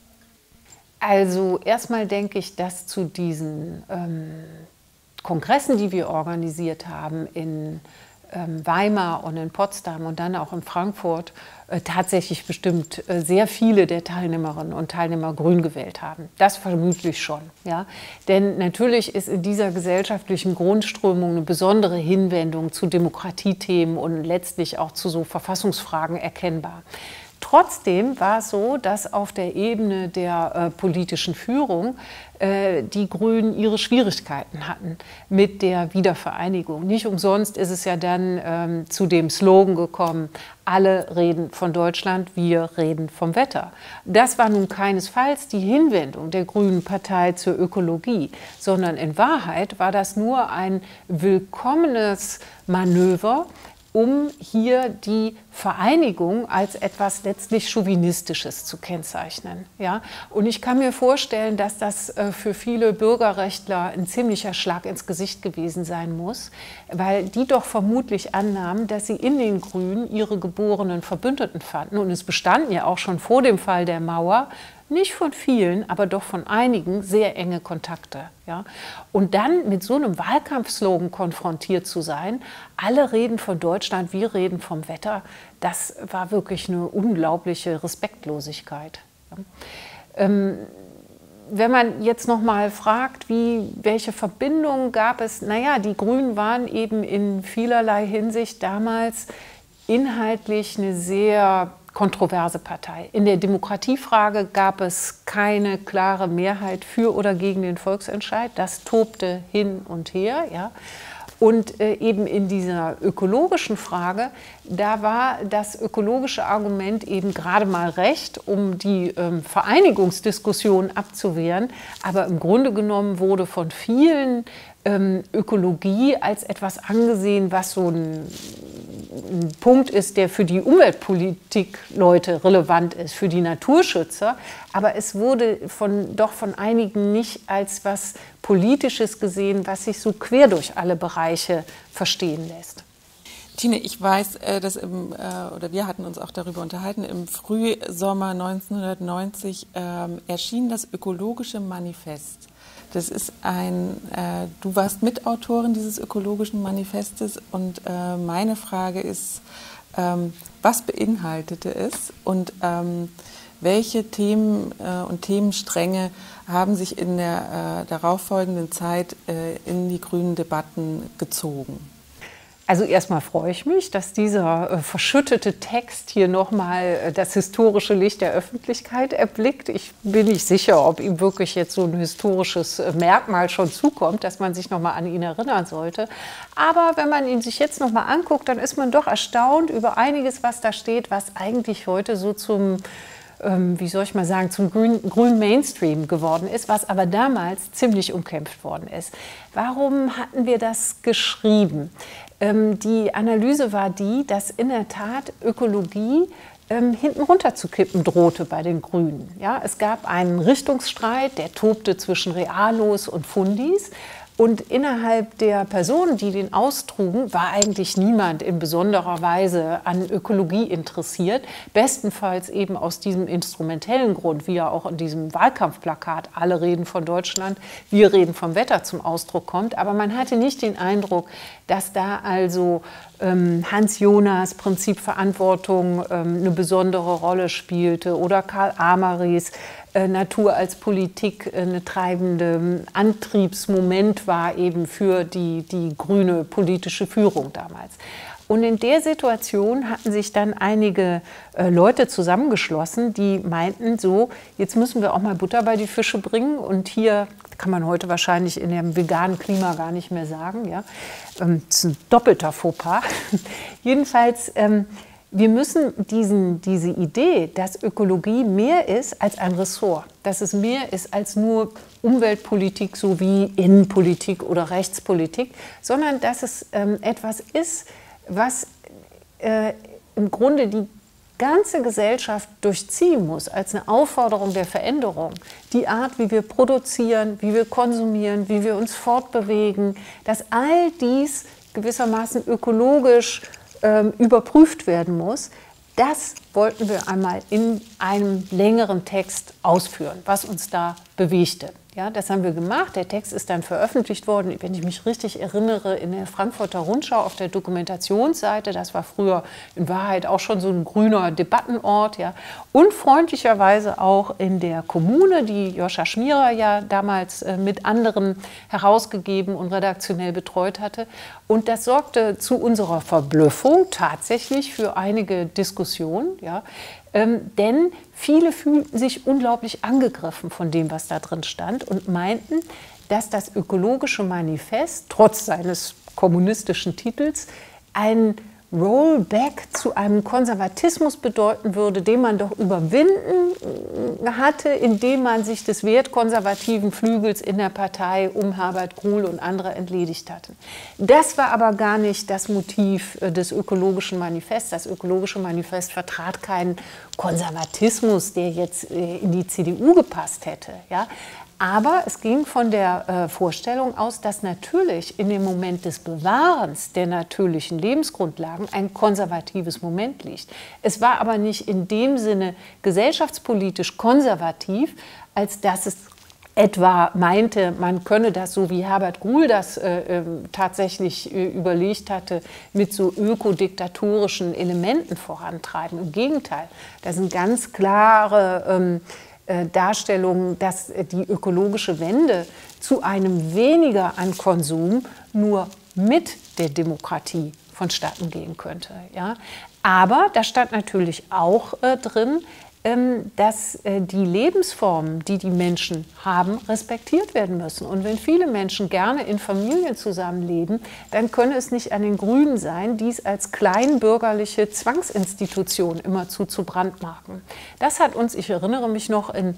Also erstmal denke ich, dass zu diesen ähm, Kongressen, die wir organisiert haben in ähm, Weimar und in Potsdam und dann auch in Frankfurt, äh, tatsächlich bestimmt äh, sehr viele der Teilnehmerinnen und Teilnehmer grün gewählt haben. Das vermutlich schon. Ja? Denn natürlich ist in dieser gesellschaftlichen Grundströmung eine besondere Hinwendung zu Demokratiethemen und letztlich auch zu so Verfassungsfragen erkennbar. Trotzdem war es so, dass auf der Ebene der äh, politischen Führung äh, die Grünen ihre Schwierigkeiten hatten mit der Wiedervereinigung. Nicht umsonst ist es ja dann ähm, zu dem Slogan gekommen, alle reden von Deutschland, wir reden vom Wetter. Das war nun keinesfalls die Hinwendung der Grünen Partei zur Ökologie, sondern in Wahrheit war das nur ein willkommenes Manöver, um hier die Vereinigung als etwas letztlich Chauvinistisches zu kennzeichnen. Ja? Und ich kann mir vorstellen, dass das äh, für viele Bürgerrechtler ein ziemlicher Schlag ins Gesicht gewesen sein muss, weil die doch vermutlich annahmen, dass sie in den Grünen ihre geborenen Verbündeten fanden. Und es bestanden ja auch schon vor dem Fall der Mauer nicht von vielen, aber doch von einigen sehr enge Kontakte. Ja? Und dann mit so einem Wahlkampfslogan konfrontiert zu sein, alle reden von Deutschland, wir reden vom Wetter, das war wirklich eine unglaubliche Respektlosigkeit. Ja? Ähm, wenn man jetzt noch mal fragt, wie, welche Verbindungen gab es, naja, die Grünen waren eben in vielerlei Hinsicht damals inhaltlich eine sehr kontroverse Partei. In der Demokratiefrage gab es keine klare Mehrheit für oder gegen den Volksentscheid. Das tobte hin und her. Ja. Und äh, eben in dieser ökologischen Frage, da war das ökologische Argument eben gerade mal recht, um die ähm, Vereinigungsdiskussion abzuwehren. Aber im Grunde genommen wurde von vielen ähm, Ökologie als etwas angesehen, was so ein, ein Punkt ist, der für die Umweltpolitik-Leute relevant ist, für die Naturschützer. Aber es wurde von, doch von einigen nicht als was Politisches gesehen, was sich so quer durch alle Bereiche verstehen lässt. Tine, ich weiß, dass im, oder wir hatten uns auch darüber unterhalten, im Frühsommer neunzehnhundertneunzig ähm, erschien das Ökologische Manifest. Das ist ein, äh, du warst Mitautorin dieses Ökologischen Manifestes und äh, meine Frage ist, ähm, was beinhaltete es und ähm, welche Themen äh, und Themenstränge haben sich in der äh, darauffolgenden Zeit äh, in die grünen Debatten gezogen? Also erstmal freue ich mich, dass dieser äh, verschüttete Text hier nochmal äh, das historische Licht der Öffentlichkeit erblickt. Ich bin nicht sicher, ob ihm wirklich jetzt so ein historisches äh, Merkmal schon zukommt, dass man sich nochmal an ihn erinnern sollte. Aber wenn man ihn sich jetzt nochmal anguckt, dann ist man doch erstaunt über einiges, was da steht, was eigentlich heute so zum wie soll ich mal sagen, zum grünen grün Mainstream geworden ist, was aber damals ziemlich umkämpft worden ist. Warum hatten wir das geschrieben? Ähm, die Analyse war die, dass in der Tat Ökologie ähm, hinten runterzukippen drohte bei den Grünen. Ja, es gab einen Richtungsstreit, der tobte zwischen Realos und Fundis. Und innerhalb der Personen, die den austrugen, war eigentlich niemand in besonderer Weise an Ökologie interessiert. Bestenfalls eben aus diesem instrumentellen Grund, wie ja auch in diesem Wahlkampfplakat alle reden von Deutschland, wir reden vom Wetter zum Ausdruck kommt. Aber man hatte nicht den Eindruck, dass da also ähm, Hans Jonas Prinzip Verantwortung ähm, eine besondere Rolle spielte oder Karl Amarys äh, Natur als Politik äh, eine treibende Antriebsmoment war eben für die, die grüne politische Führung damals. Und in der Situation hatten sich dann einige äh, Leute zusammengeschlossen, die meinten, so, jetzt müssen wir auch mal Butter bei die Fische bringen. Und hier kann man heute wahrscheinlich in dem veganen Klima gar nicht mehr sagen. Ja? Ähm, das ist ein doppelter Fauxpas. Jedenfalls, ähm, wir müssen diesen, diese Idee, dass Ökologie mehr ist als ein Ressort, dass es mehr ist als nur Umweltpolitik sowie Innenpolitik oder Rechtspolitik, sondern dass es ähm, etwas ist, was äh, im Grunde die ganze Gesellschaft durchziehen muss, als eine Aufforderung der Veränderung. Die Art, wie wir produzieren, wie wir konsumieren, wie wir uns fortbewegen, dass all dies gewissermaßen ökologisch ähm, überprüft werden muss, das wollten wir einmal in einem längeren Text ausführen, was uns da bewegte. Ja, das haben wir gemacht. Der Text ist dann veröffentlicht worden, wenn ich mich richtig erinnere, in der Frankfurter Rundschau auf der Dokumentationsseite. Das war früher in Wahrheit auch schon so ein grüner Debattenort. Ja. Und freundlicherweise auch in der Kommune, die Joscha Schmierer ja damals äh, mit anderen herausgegeben und redaktionell betreut hatte. Und das sorgte zu unserer Verblüffung tatsächlich für einige Diskussionen. Ja. Ähm, denn viele fühlten sich unglaublich angegriffen von dem, was da drin stand und meinten, dass das Ökologische Manifest, trotz seines kommunistischen Titels, ein Rollback zu einem Konservatismus bedeuten würde, den man doch überwinden hatte, indem man sich des wertkonservativen Flügels in der Partei um Herbert Gruhl und andere entledigt hatte. Das war aber gar nicht das Motiv des Ökologischen Manifests. Das Ökologische Manifest vertrat keinen Konservatismus, der jetzt in die C D U gepasst hätte. Ja? Aber es ging von der äh, Vorstellung aus, dass natürlich in dem Moment des Bewahrens der natürlichen Lebensgrundlagen ein konservatives Moment liegt. Es war aber nicht in dem Sinne gesellschaftspolitisch konservativ, als dass es etwa meinte, man könne das, so wie Herbert Gruhl das äh, äh, tatsächlich äh, überlegt hatte, mit so ökodiktatorischen Elementen vorantreiben. Im Gegenteil, das sind ganz klare ähm, Darstellung, dass die ökologische Wende zu einem weniger an Konsum nur mit der Demokratie vonstatten gehen könnte. Ja? Aber da stand natürlich auch äh, drin, ähm, dass äh, die Lebensformen, die die Menschen haben, respektiert werden müssen. Und wenn viele Menschen gerne in Familien zusammenleben, dann könne es nicht an den Grünen sein, dies als kleinbürgerliche Zwangsinstitution immerzu zu brandmarken. Das hat uns, ich erinnere mich noch, in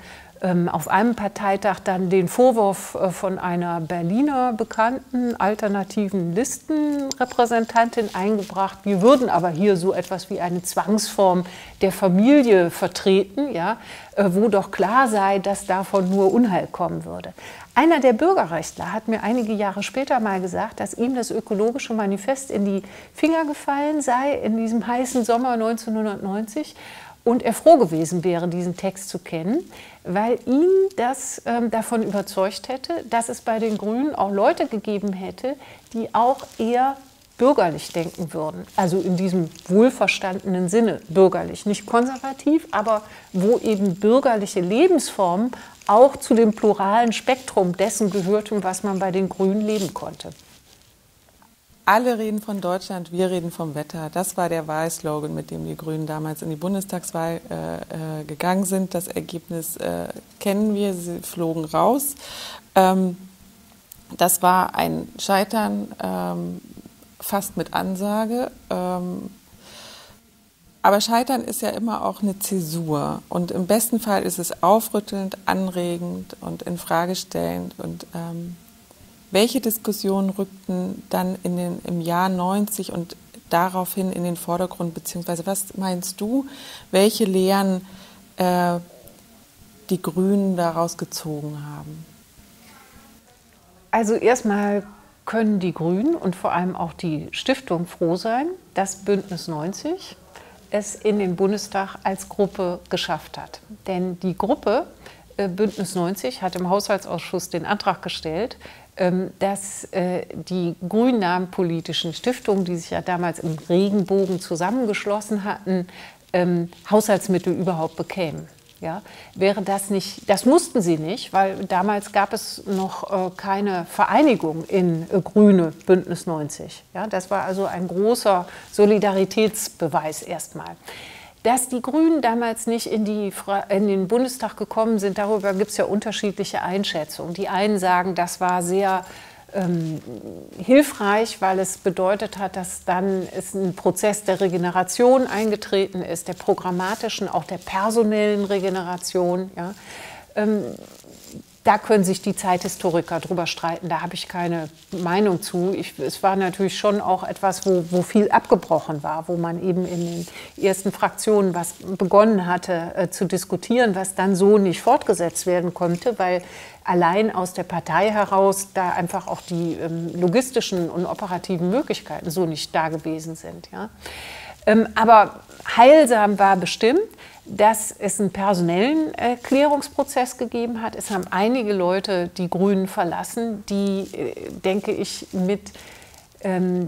ähm, auf einem Parteitag dann den Vorwurf äh, von einer Berliner bekannten alternativen Listenrepräsentantin eingebracht, wir würden aber hier so etwas wie eine Zwangsform der Familie vertreten, ja, äh, wo doch klar sei, dass davon nur Unheil kommen würde. Einer der Bürgerrechtler hat mir einige Jahre später mal gesagt, dass ihm das ökologische Manifest in die Finger gefallen sei in diesem heißen Sommer neunzehnhundertneunzig und er froh gewesen wäre, diesen Text zu kennen, weil ihn das ähm, davon überzeugt hätte, dass es bei den Grünen auch Leute gegeben hätte, die auch eher bürgerlich denken würden, also in diesem wohlverstandenen Sinne bürgerlich, nicht konservativ, aber wo eben bürgerliche Lebensformen auch zu dem pluralen Spektrum dessen gehörten, was man bei den Grünen leben konnte. Alle reden von Deutschland, wir reden vom Wetter. Das war der Wahlslogan, mit dem die Grünen damals in die Bundestagswahl äh, äh, gegangen sind. Das Ergebnis äh, kennen wir, sie flogen raus. Ähm, das war ein Scheitern ähm, fast mit Ansage. Ähm, aber Scheitern ist ja immer auch eine Zäsur. Und im besten Fall ist es aufrüttelnd, anregend und infragestellend. Und ähm, welche Diskussionen rückten dann in den, im Jahr neunzig und daraufhin in den Vordergrund? Beziehungsweise was meinst du, welche Lehren äh, die Grünen daraus gezogen haben? Also erstmal können die Grünen und vor allem auch die Stiftung froh sein, dass Bündnis neunzig es in den Bundestag als Gruppe geschafft hat. Denn die Gruppe äh, Bündnis neunzig hat im Haushaltsausschuss den Antrag gestellt, ähm, dass äh, die grünnahen politischen Stiftungen, die sich ja damals im Regenbogen zusammengeschlossen hatten, ähm, Haushaltsmittel überhaupt bekämen. Ja, wäre das nicht, das mussten sie nicht, weil damals gab es noch äh, keine Vereinigung in äh, Grüne Bündnis neunzig. Ja, das war also ein großer Solidaritätsbeweis erstmal. Dass die Grünen damals nicht in, die, in den Bundestag gekommen sind, darüber gibt es ja unterschiedliche Einschätzungen. Die einen sagen, das war sehr Ähm, hilfreich, weil es bedeutet hat, dass dann ist ein Prozess der Regeneration eingetreten ist, der programmatischen, auch der personellen Regeneration. Ja. Ähm, da können sich die Zeithistoriker drüber streiten, da habe ich keine Meinung zu. Ich, es war natürlich schon auch etwas, wo, wo viel abgebrochen war, wo man eben in den ersten Fraktionen was begonnen hatte äh, zu diskutieren, was dann so nicht fortgesetzt werden konnte, weil allein aus der Partei heraus da einfach auch die ähm, logistischen und operativen Möglichkeiten so nicht da gewesen sind. Ja. Ähm, aber heilsam war bestimmt, dass es einen personellen äh, Klärungsprozess gegeben hat. Es haben einige Leute die Grünen verlassen, die, äh, denke ich, mit, ähm,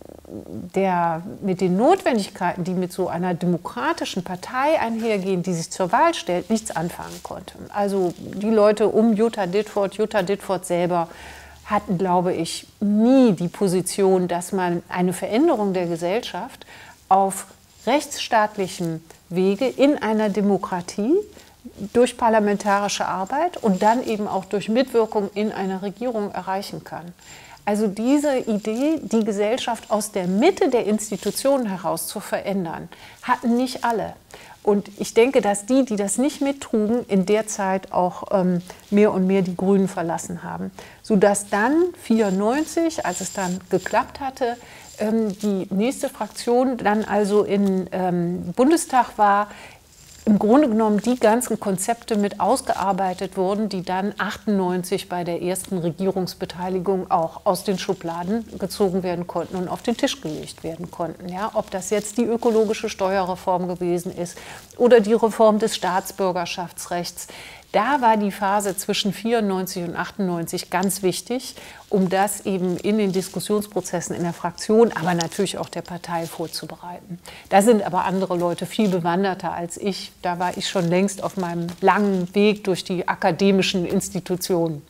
der, mit den Notwendigkeiten, die mit so einer demokratischen Partei einhergehen, die sich zur Wahl stellt, nichts anfangen konnten. Also die Leute um Jutta Dittfurt, Jutta Dittfurt selber hatten, glaube ich, nie die Position, dass man eine Veränderung der Gesellschaft auf rechtsstaatlichem Wege in einer Demokratie durch parlamentarische Arbeit und dann eben auch durch Mitwirkung in einer Regierung erreichen kann. Also diese Idee, die Gesellschaft aus der Mitte der Institutionen heraus zu verändern, hatten nicht alle. Und ich denke, dass die, die das nicht mittrugen, in der Zeit auch ähm, mehr und mehr die Grünen verlassen haben. Sodass dann neunzehnhundertvierundneunzig, als es dann geklappt hatte, ähm, die nächste Fraktion dann also im ähm, Bundestag war, im Grunde genommen die ganzen Konzepte mit ausgearbeitet wurden, die dann achtundneunzig bei der ersten Regierungsbeteiligung auch aus den Schubladen gezogen werden konnten und auf den Tisch gelegt werden konnten. Ja, ob das jetzt die ökologische Steuerreform gewesen ist oder die Reform des Staatsbürgerschaftsrechts. Da war die Phase zwischen vierundneunzig und achtundneunzig ganz wichtig, um das eben in den Diskussionsprozessen in der Fraktion, aber natürlich auch der Partei vorzubereiten. Da sind aber andere Leute viel bewanderter als ich. Da war ich schon längst auf meinem langen Weg durch die akademischen Institutionen.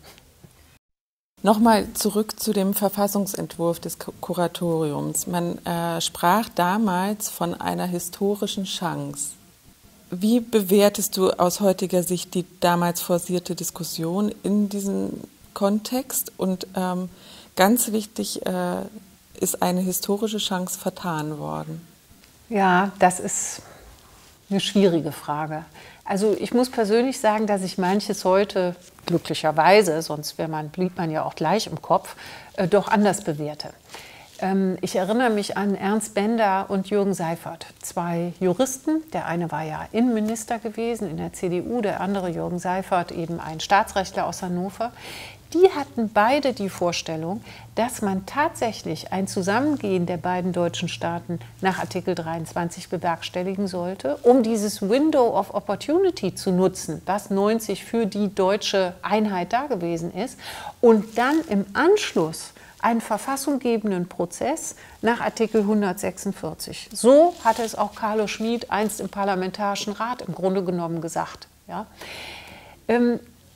Nochmal zurück zu dem Verfassungsentwurf des Kuratoriums. Man äh, sprach damals von einer historischen Chance. Wie bewertest du aus heutiger Sicht die damals forcierte Diskussion in diesem Kontext? Und ähm, ganz wichtig, äh, ist eine historische Chance vertan worden? Ja, das ist Eine schwierige Frage. Also ich muss persönlich sagen, dass ich manches heute glücklicherweise, sonst wäre man, blieb man ja auch gleich im Kopf, äh, doch anders bewerte. Ähm, ich erinnere mich an Ernst Bender und Jürgen Seifert, zwei Juristen. Der eine war ja Innenminister gewesen in der C D U, der andere, Jürgen Seifert, eben ein Staatsrechtler aus Hannover. Die hatten beide die Vorstellung, dass man tatsächlich ein Zusammengehen der beiden deutschen Staaten nach Artikel dreiundzwanzig bewerkstelligen sollte, um dieses Window of Opportunity zu nutzen, das neunzig für die deutsche Einheit da gewesen ist, und dann im Anschluss einen verfassunggebenden Prozess nach Artikel hundertsechsundvierzig. So hatte es auch Carlo Schmid einst im Parlamentarischen Rat im Grunde genommen gesagt. Ja. Ähm,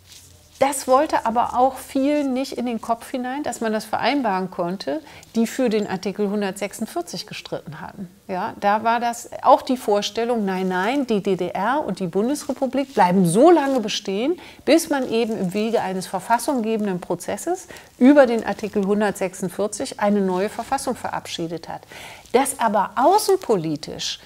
Das wollte aber auch vielen nicht in den Kopf hinein, dass man das vereinbaren konnte, die für den Artikel hundertsechsundvierzig gestritten hatten. Ja, da war das auch die Vorstellung, nein, nein, die D D R und die Bundesrepublik bleiben so lange bestehen, bis man eben im Wege eines verfassunggebenden Prozesses über den Artikel hundertsechsundvierzig eine neue Verfassung verabschiedet hat. Dass aber außenpolitisch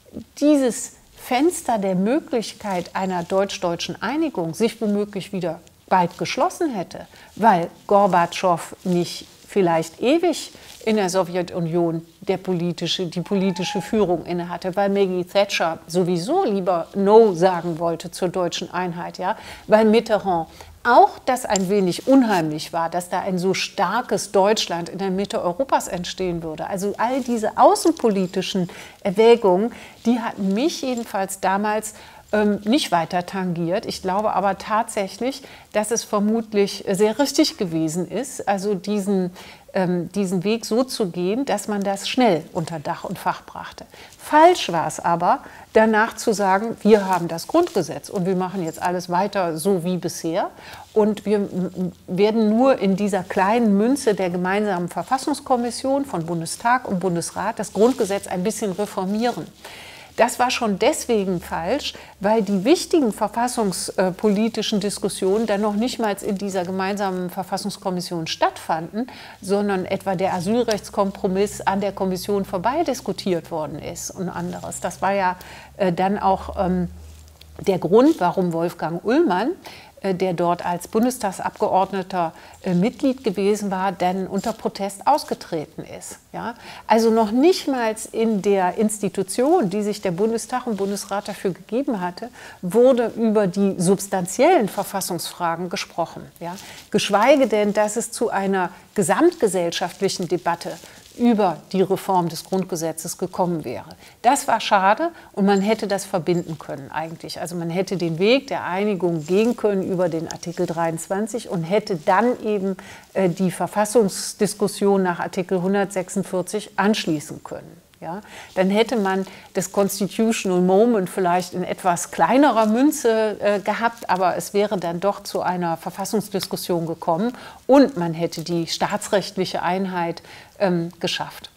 dieses Fenster der Möglichkeit einer deutsch-deutschen Einigung sich womöglich wieder bald geschlossen hätte, weil Gorbatschow nicht vielleicht ewig in der Sowjetunion der politische, die politische Führung innehatte, weil Maggie Thatcher sowieso lieber No sagen wollte zur deutschen Einheit, ja, weil Mitterrand auch das ein wenig unheimlich war, dass da ein so starkes Deutschland in der Mitte Europas entstehen würde. Also all diese außenpolitischen Erwägungen, die hatten mich jedenfalls damals ähm, nicht weiter tangiert. Ich glaube aber tatsächlich, dass es vermutlich sehr richtig gewesen ist, also diesen, ähm, diesen Weg so zu gehen, dass man das schnell unter Dach und Fach brachte. Falsch war es aber, danach zu sagen, wir haben das Grundgesetz und wir machen jetzt alles weiter so wie bisher und wir werden nur in dieser kleinen Münze der gemeinsamen Verfassungskommission von Bundestag und Bundesrat das Grundgesetz ein bisschen reformieren. Das war schon deswegen falsch, weil die wichtigen verfassungspolitischen Diskussionen dann noch nicht mal in dieser gemeinsamen Verfassungskommission stattfanden, sondern etwa der Asylrechtskompromiss an der Kommission vorbei diskutiert worden ist und anderes. Das war ja äh, dann auch ähm, der Grund, warum Wolfgang Ullmann, der dort als Bundestagsabgeordneter äh, Mitglied gewesen war, dann unter Protest ausgetreten ist. Ja? Also noch nicht mal in der Institution, die sich der Bundestag und Bundesrat dafür gegeben hatte, wurde über die substanziellen Verfassungsfragen gesprochen. Ja? Geschweige denn, dass es zu einer gesamtgesellschaftlichen Debatte über die Reform des Grundgesetzes gekommen wäre. Das war schade und man hätte das verbinden können eigentlich. Also man hätte den Weg der Einigung gehen können über den Artikel dreiundzwanzig und hätte dann eben äh, die Verfassungsdiskussion nach Artikel hundertsechsundvierzig anschließen können. Ja, dann hätte man das Constitutional Moment vielleicht in etwas kleinerer Münze äh, gehabt, aber es wäre dann doch zu einer Verfassungsdiskussion gekommen und man hätte die staatsrechtliche Einheit ähm, geschafft.